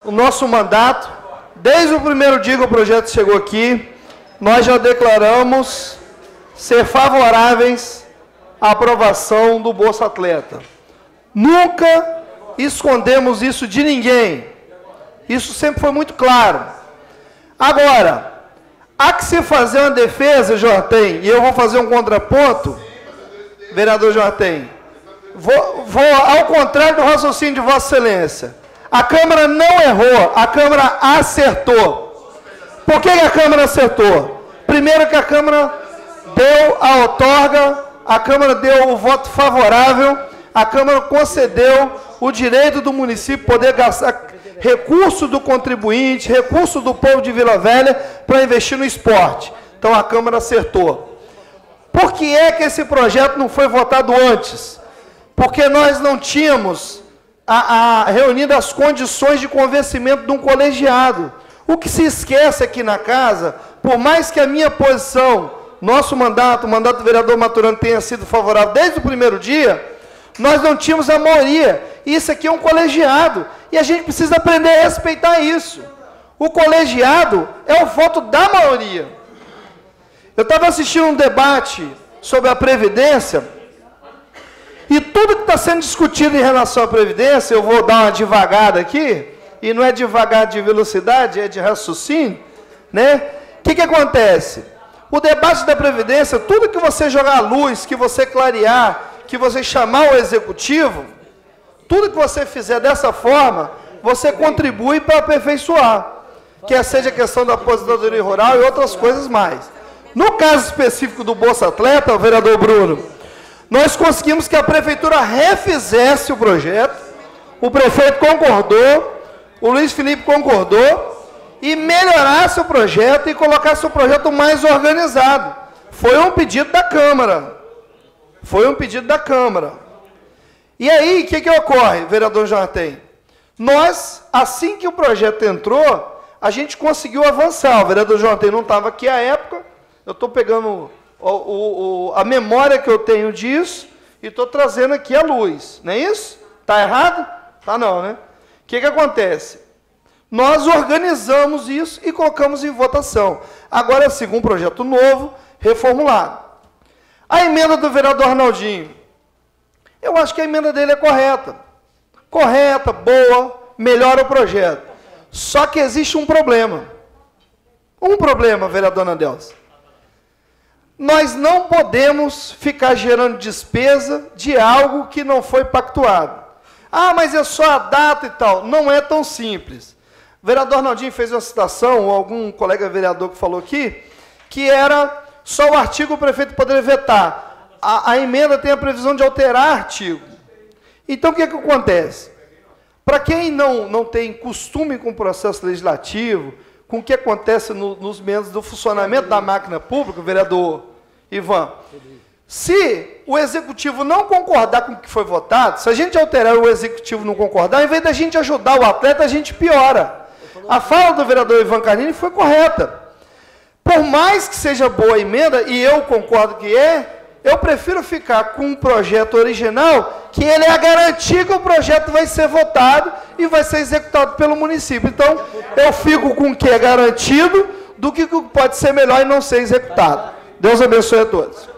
o nosso mandato, desde o primeiro dia que o projeto chegou aqui, nós já declaramos ser favoráveis à aprovação do Bolsa Atleta. Nunca escondemos isso de ninguém. Isso sempre foi muito claro. Agora, há que se fazer uma defesa, Jortem, e eu vou fazer um contraponto, vereador Jortem. Vou ao contrário do raciocínio de Vossa Excelência. A Câmara não errou, a Câmara acertou. Por que a Câmara acertou? Primeiro que a Câmara deu a outorga, a Câmara deu o voto favorável, a Câmara concedeu o direito do município poder gastar recursos do contribuinte, recursos do povo de Vila Velha para investir no esporte. Então a Câmara acertou. Por que é que esse projeto não foi votado antes? Porque nós não tínhamos reunido as condições de convencimento de um colegiado. O que se esquece aqui na casa, por mais que a minha posição, nosso mandato, o mandato do vereador Maturano tenha sido favorável desde o primeiro dia, nós não tínhamos a maioria. Isso aqui é um colegiado. E a gente precisa aprender a respeitar isso. O colegiado é o voto da maioria. Eu estava assistindo um debate sobre a Previdência, e tudo que está sendo discutido em relação à Previdência, eu vou dar uma devagada aqui, e não é devagar de velocidade, é de raciocínio, né? O que acontece? O debate da Previdência, tudo que você jogar à luz, que você clarear, que você chamar o Executivo, tudo que você fizer dessa forma, você contribui para aperfeiçoar, quer seja a questão da aposentadoria rural e outras coisas mais. No caso específico do Bolsa Atleta, o vereador Bruno, nós conseguimos que a Prefeitura refizesse o projeto, o prefeito concordou, o Luiz Felipe concordou, e melhorasse o projeto e colocasse o projeto mais organizado. Foi um pedido da Câmara. Foi um pedido da Câmara. E aí, o que ocorre, vereador Jortem? Nós, assim que o projeto entrou, a gente conseguiu avançar. O vereador Jortem não estava aqui à época, eu estou pegando a memória que eu tenho disso e estou trazendo aqui à luz. Não é isso? Está errado? Tá não, né? O que acontece? Nós organizamos isso e colocamos em votação. Agora sim, um projeto novo, reformulado. A emenda do vereador Arnaldinho, eu acho que a emenda dele é correta. Correta, boa, melhora o projeto. Só que existe um problema. Um problema, vereador Nandelson. Nós não podemos ficar gerando despesa de algo que não foi pactuado. Ah, mas é só a data e tal. Não é tão simples. O vereador Arnaldinho fez uma citação, ou algum colega vereador que falou aqui, que era só o artigo o prefeito poderia vetar. A emenda tem a previsão de alterar artigo. Então, o que acontece? Para quem não tem costume com o processo legislativo, com o que acontece nos membros do funcionamento da máquina pública, vereador Ivan, se o Executivo não concordar com o que foi votado, se a gente alterar e o Executivo não concordar, em vez da gente ajudar o atleta, a gente piora. A fala do vereador Ivan Carnini foi correta. Por mais que seja boa a emenda, e eu concordo que eu prefiro ficar com um projeto original, que ele é a garantia que o projeto vai ser votado e vai ser executado pelo município. Então, eu fico com o que é garantido do que pode ser melhor e não ser executado. Deus abençoe a todos.